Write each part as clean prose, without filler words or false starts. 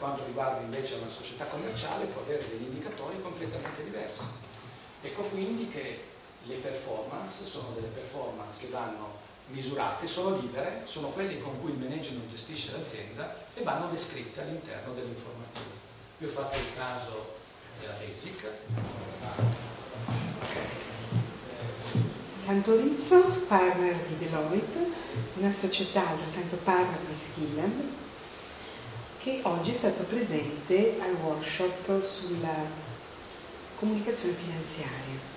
quanto riguarda invece una società commerciale può avere degli indicatori completamente diversi. Ecco quindi che le performance sono delle performance che vanno misurate, sono libere, sono quelle con cui il management gestisce l'azienda e vanno descritte all'interno dell'informativo. Io ho fatto il caso della Basic. Santorizzo, partner di Deloitte, una società altrettanto partner di Skilab, che oggi è stato presente al workshop sulla comunicazione finanziaria.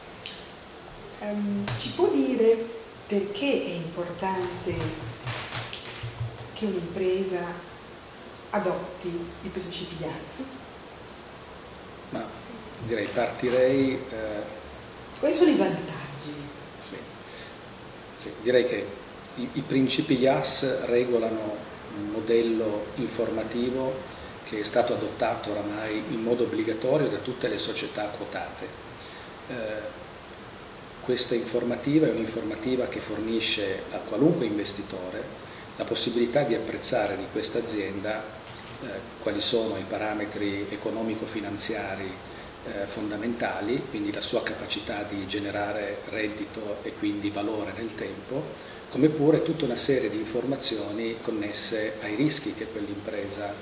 Ci può dire perché è importante che un'impresa adotti i principi IAS? Ma direi partirei... Quali sono i vantaggi? Sì, direi che i principi IAS regolano un modello informativo che è stato adottato oramai in modo obbligatorio da tutte le società quotate. Questa informativa è un'informativa che fornisce a qualunque investitore la possibilità di apprezzare di questa azienda quali sono i parametri economico-finanziari fondamentali, quindi la sua capacità di generare reddito e quindi valore nel tempo, come pure tutta una serie di informazioni connesse ai rischi che quell'impresa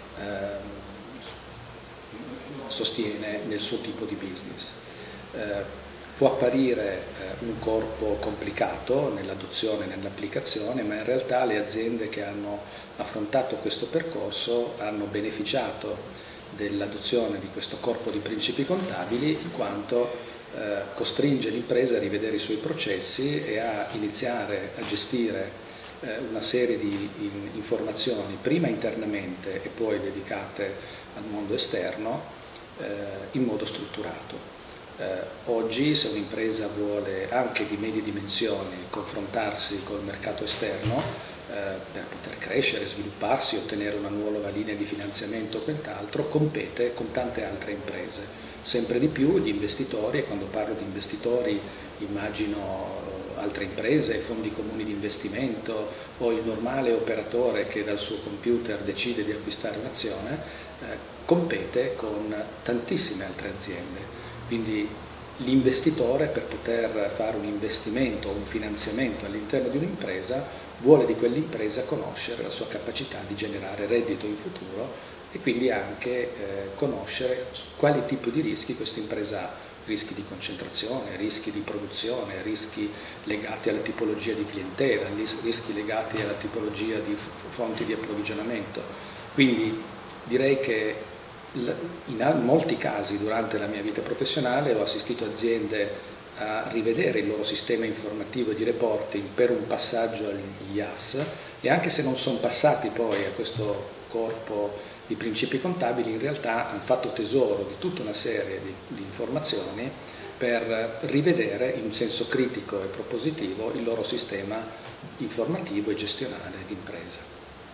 sostiene nel suo tipo di business. Può apparire un corpo complicato nell'adozione e nell'applicazione, ma in realtà le aziende che hanno affrontato questo percorso hanno beneficiato dell'adozione di questo corpo di principi contabili, in quanto costringe l'impresa a rivedere i suoi processi e a iniziare a gestire una serie di informazioni, prima internamente e poi dedicate al mondo esterno, in modo strutturato. Oggi, se un'impresa vuole anche di medie dimensioni confrontarsi col mercato esterno per poter crescere, svilupparsi, ottenere una nuova linea di finanziamento o quant'altro, compete con tante altre imprese. Sempre di più gli investitori, e quando parlo di investitori immagino altre imprese, fondi comuni di investimento o il normale operatore che dal suo computer decide di acquistare un'azione, compete con tantissime altre aziende. Quindi l'investitore, per poter fare un investimento o un finanziamento all'interno di un'impresa, vuole di quell'impresa conoscere la sua capacità di generare reddito in futuro e quindi anche conoscere quali tipi di rischi questa impresa ha, rischi di concentrazione, rischi di produzione, rischi legati alla tipologia di clientela, rischi legati alla tipologia di fonti di approvvigionamento. Quindi direi che in molti casi durante la mia vita professionale ho assistito aziende a rivedere il loro sistema informativo di reporting per un passaggio agli IAS, e anche se non sono passati poi a questo corpo di principi contabili, in realtà hanno fatto tesoro di tutta una serie di informazioni per rivedere in senso critico e propositivo il loro sistema informativo e gestionale d'impresa.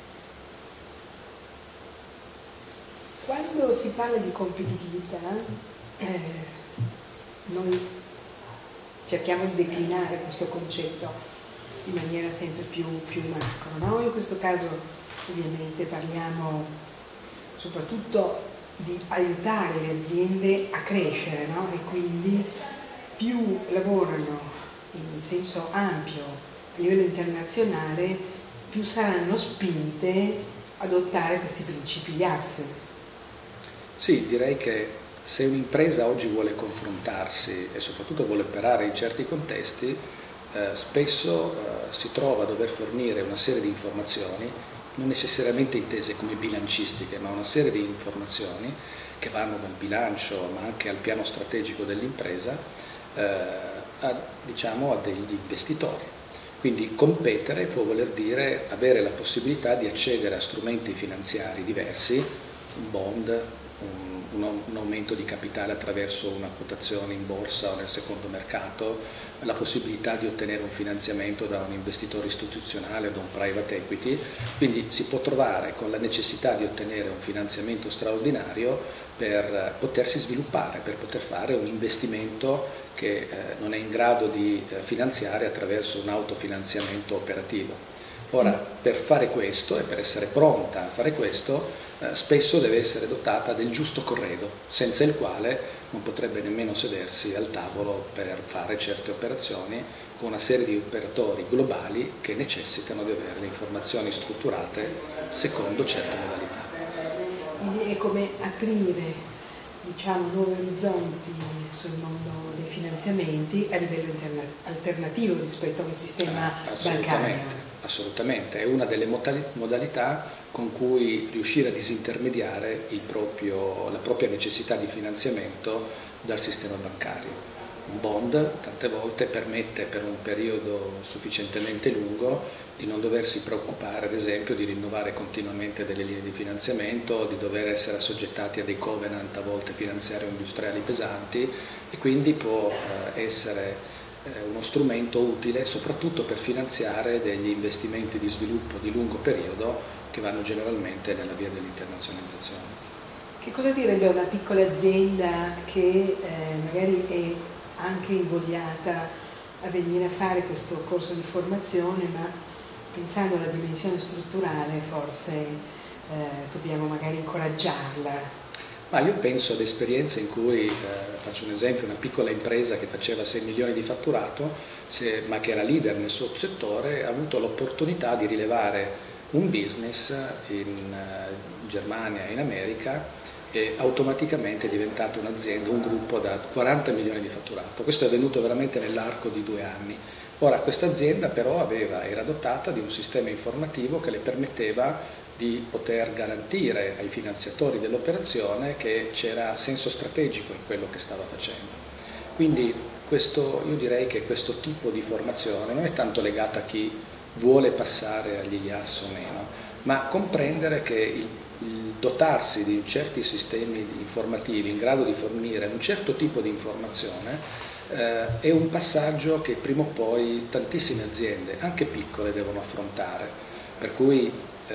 Quando si parla di competitività, noi cerchiamo di declinare questo concetto in maniera sempre più macro, no? In questo caso ovviamente parliamo soprattutto di aiutare le aziende a crescere, no? E quindi più lavorano in senso ampio a livello internazionale, più saranno spinte ad adottare questi principi IAS. Sì, direi che se un'impresa oggi vuole confrontarsi e soprattutto vuole operare in certi contesti, spesso si trova a dover fornire una serie di informazioni, non necessariamente intese come bilancistiche, ma una serie di informazioni che vanno dal bilancio ma anche al piano strategico dell'impresa, a degli investitori. Quindi competere può voler dire avere la possibilità di accedere a strumenti finanziari diversi, un bond, un aumento di capitale attraverso una quotazione in borsa o nel secondo mercato, la possibilità di ottenere un finanziamento da un investitore istituzionale o da un private equity. Quindi si può trovare con la necessità di ottenere un finanziamento straordinario per potersi sviluppare, per poter fare un investimento che non è in grado di finanziare attraverso un autofinanziamento operativo. Ora, per fare questo e per essere pronta a fare questo, spesso deve essere dotata del giusto corredo, senza il quale non potrebbe nemmeno sedersi al tavolo per fare certe operazioni con una serie di operatori globali che necessitano di avere le informazioni strutturate secondo certe modalità. Quindi è come aprire, diciamo, nuovi orizzonti sul mondo dei finanziamenti a livello alternativo rispetto a un sistema bancario. Assolutamente, è una delle modalità con cui riuscire a disintermediare la propria necessità di finanziamento dal sistema bancario. Un bond tante volte permette per un periodo sufficientemente lungo di non doversi preoccupare, ad esempio, di rinnovare continuamente delle linee di finanziamento, di dover essere assoggettati a dei covenant a volte finanziari o industriali pesanti, e quindi può essere uno strumento utile soprattutto per finanziare degli investimenti di sviluppo di lungo periodo che vanno generalmente nella via dell'internazionalizzazione. Che cosa direbbe una piccola azienda che magari è anche invogliata a venire a fare questo corso di formazione, ma pensando alla dimensione strutturale forse dobbiamo magari incoraggiarla? Ma io penso ad esperienze in cui, faccio un esempio, una piccola impresa che faceva 6 milioni di fatturato, ma che era leader nel suo settore, ha avuto l'opportunità di rilevare un business in Germania e in America e automaticamente è diventato un'azienda, un gruppo da 40 milioni di fatturato. Questo è avvenuto veramente nell'arco di 2 anni. Ora, questa azienda però era dotata di un sistema informativo che le permetteva di poter garantire ai finanziatori dell'operazione che c'era senso strategico in quello che stava facendo. Quindi io direi che questo tipo di formazione non è tanto legata a chi vuole passare agli IAS o meno, ma comprendere che il dotarsi di certi sistemi informativi in grado di fornire un certo tipo di informazione è un passaggio che prima o poi tantissime aziende, anche piccole, devono affrontare. Per cui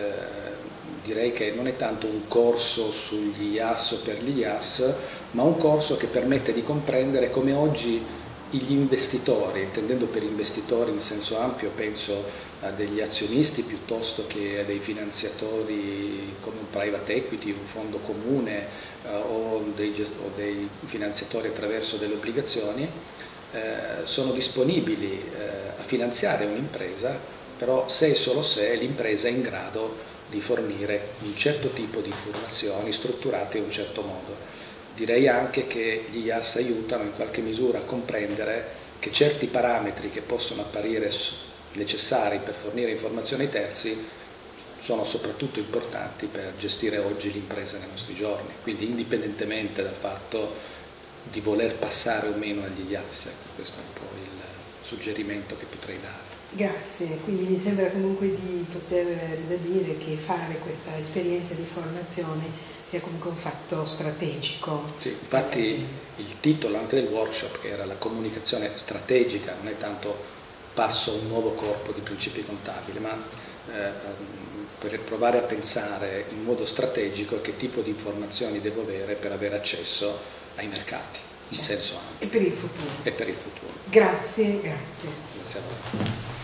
direi che non è tanto un corso sugli IAS o per gli IAS, ma un corso che permette di comprendere come oggi gli investitori, intendendo per investitori in senso ampio, penso a degli azionisti piuttosto che a dei finanziatori come un private equity, un fondo comune o dei finanziatori attraverso delle obbligazioni, sono disponibili a finanziare un'impresa, però se e solo se l'impresa è in grado di fornire un certo tipo di informazioni strutturate in un certo modo. Direi anche che gli IAS aiutano in qualche misura a comprendere che certi parametri che possono apparire necessari per fornire informazioni ai terzi sono soprattutto importanti per gestire oggi l'impresa nei nostri giorni, quindi indipendentemente dal fatto di voler passare o meno agli IAS. Questo è un po' il suggerimento che potrei dare. Grazie, quindi mi sembra comunque di poter ribadire che fare questa esperienza di formazione sia comunque un fatto strategico. Sì, infatti il titolo anche del workshop, che era la comunicazione strategica, non è tanto passo a un nuovo corpo di principi contabili, ma per provare a pensare in modo strategico che tipo di informazioni devo avere per avere accesso ai mercati, in senso ampio. E per il futuro. E per il futuro. Grazie, grazie. Grazie a voi.